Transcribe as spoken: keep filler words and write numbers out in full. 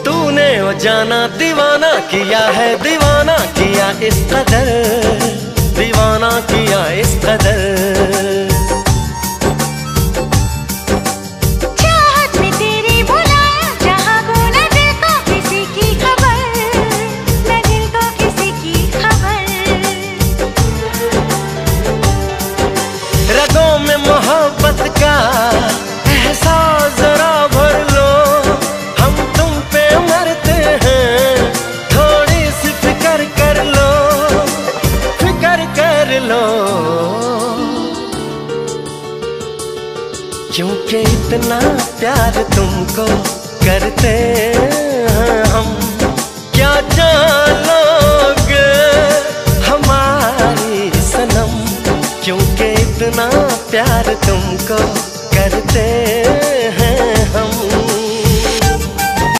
तूने वो जाना दीवाना किया है, दीवाना किया इस कदर, दीवाना किया इस कदर। चाहत में तेरी बुलाया जहाँ को न दिल को किसी की खबर, न दिल को किसी की खबर। रगों में मोहब्बत का एहसास जरा भर लो, हम तुम पे मरते हैं, थोड़ी सी फिक्र कर लो, फिक्र कर लो। क्योंकि इतना प्यार तुमको करते हैं हम, क्या जान लोगे हमारी सनम। क्योंकि इतना प्यार तुमको करते